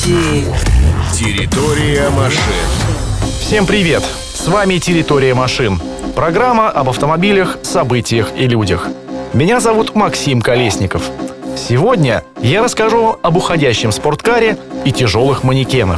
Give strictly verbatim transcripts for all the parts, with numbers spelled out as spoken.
Новости. Территория машин. Всем привет! С вами «Территория машин». Программа об автомобилях, событиях и людях. Меня зовут Максим Колесников. Сегодня я расскажу об уходящем спорткаре и тяжелых манекенах.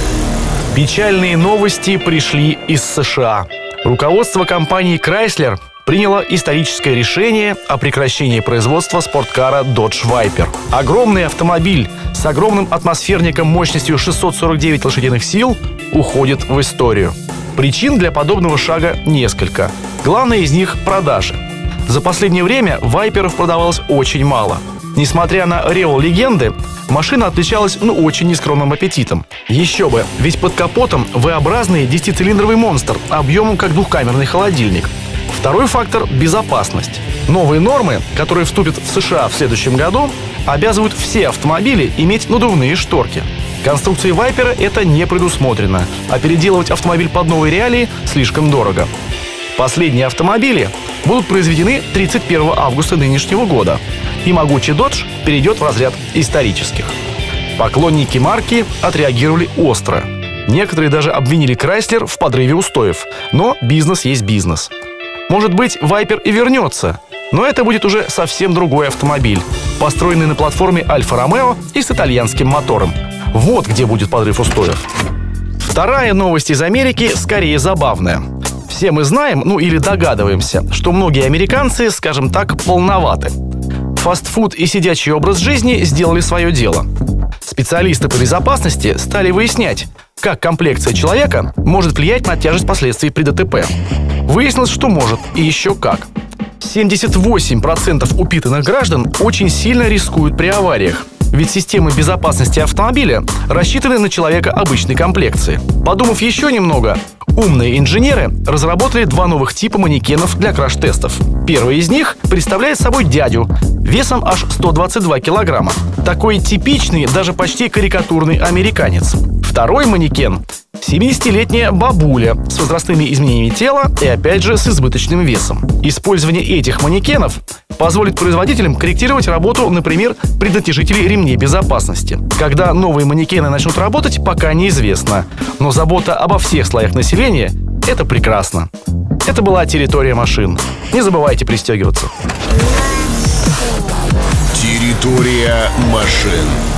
Печальные новости пришли из США. Руководство компании Chrysler приняло историческое решение о прекращении производства спорткара Dodge Viper. Огромный автомобиль с огромным атмосферником мощностью шестьсот сорок девять лошадиных сил уходит в историю. Причин для подобного шага несколько. Главное из них – продажи. За последнее время вайперов продавалось очень мало. Несмотря на реол легенды, машина отличалась ну очень нескромным аппетитом. Еще бы, ведь под капотом V-образный десятицилиндровый монстр объемом как двухкамерный холодильник. Второй фактор – безопасность. Новые нормы, которые вступят в США в следующем году, обязывают все автомобили иметь надувные шторки. Конструкции Вайпера это не предусмотрено, а переделывать автомобиль под новые реалии слишком дорого. Последние автомобили будут произведены тридцать первого августа нынешнего года, и могучий Dodge перейдет в разряд исторических. Поклонники марки отреагировали остро. Некоторые даже обвинили Chrysler в подрыве устоев, но бизнес есть бизнес. Может быть, Viper и вернется, но это будет уже совсем другой автомобиль, построенный на платформе Альфа-Ромео и с итальянским мотором. Вот где будет подрыв устоев. Вторая новость из Америки скорее забавная. Все мы знаем, ну или догадываемся, что многие американцы, скажем так, полноваты. Фастфуд и сидячий образ жизни сделали свое дело. Специалисты по безопасности стали выяснять, как комплекция человека может влиять на тяжесть последствий при ДТП. Выяснилось, что может, и еще как. семьдесят восемь процентов упитанных граждан очень сильно рискуют при авариях, ведь системы безопасности автомобиля рассчитаны на человека обычной комплекции. Подумав еще немного, умные инженеры разработали два новых типа манекенов для краш-тестов. Первый из них представляет собой дядю весом аж сто двадцать два килограмма. Такой типичный, даже почти карикатурный американец. Второй манекен – семидесятилетняя бабуля с возрастными изменениями тела и опять же с избыточным весом. Использование этих манекенов позволит производителям корректировать работу, например, преднатяжителей ремней безопасности. Когда новые манекены начнут работать, пока неизвестно. Но забота обо всех слоях населения – это прекрасно. Это была «Территория машин». Не забывайте пристегиваться. Территория машин.